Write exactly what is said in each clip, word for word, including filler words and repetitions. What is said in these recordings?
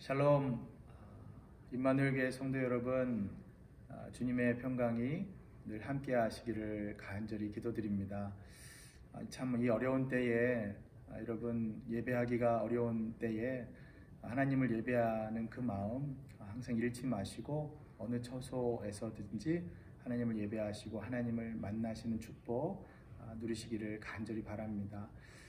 샬롬. 임마누엘 교회 성도 여러분, 주님의 평강이 늘 함께 하시기를 간절히 기도드립니다. 참 이 어려운 때에 여러분 예배하기가 어려운 때에 하나님을 예배하는 그 마음 항상 잃지 마시고 어느 처소에서든지 하나님을 예배하시고 하나님을 만나시는 축복 누리시기를 간절히 바랍니다.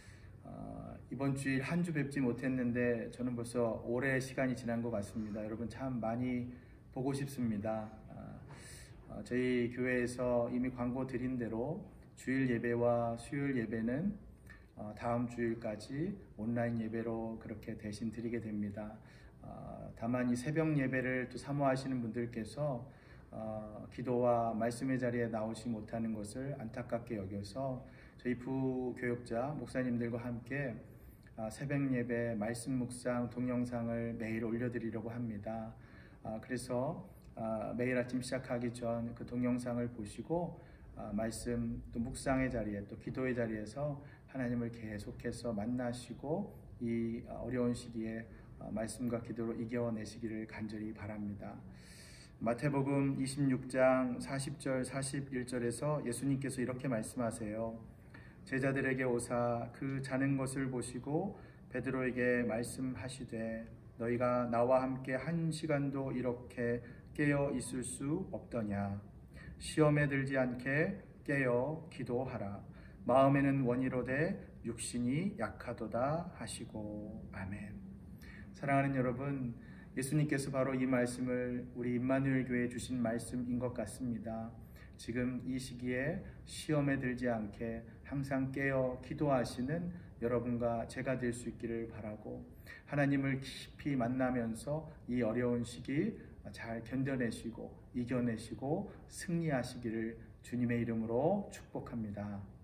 어, 이번 주일 한 주 뵙지 못했는데 저는 벌써 오래 시간이 지난 것 같습니다. 여러분 참 많이 보고 싶습니다. 어, 어, 저희 교회에서 이미 광고 드린 대로 주일 예배와 수요일 예배는 어, 다음 주일까지 온라인 예배로 그렇게 대신 드리게 됩니다. 어, 다만 이 새벽 예배를 또 사모하시는 분들께서 어, 기도와 말씀의 자리에 나오지 못하는 것을 안타깝게 여겨서 저희 부교육자 목사님들과 함께 아, 새벽 예배 말씀 묵상 동영상을 매일 올려드리려고 합니다. 아, 그래서 아, 매일 아침 시작하기 전 그 동영상을 보시고 아, 말씀 또 묵상의 자리에 또 기도의 자리에서 하나님을 계속해서 만나시고 이 어려운 시기에 아, 말씀과 기도로 이겨내시기를 간절히 바랍니다. 마태복음 이십육 장 사십 절 사십일 절에서 예수님께서 이렇게 말씀하세요. 제자들에게 오사 그 자는 것을 보시고 베드로에게 말씀하시되 너희가 나와 함께 한 시간도 이렇게 깨어 있을 수 없더냐. 시험에 들지 않게 깨어 기도하라. 마음에는 원이로되 육신이 약하도다 하시고. 아멘. 사랑하는 여러분, 예수님께서 바로 이 말씀을 우리 임마누엘 교회에 주신 말씀인 것 같습니다. 지금 이 시기에 시험에 들지 않게 항상 깨어 기도하시는 여러분과 제가 될 수 있기를 바라고 하나님을 깊이 만나면서 이 어려운 시기 잘 견뎌내시고 이겨내시고 승리하시기를 주님의 이름으로 축복합니다.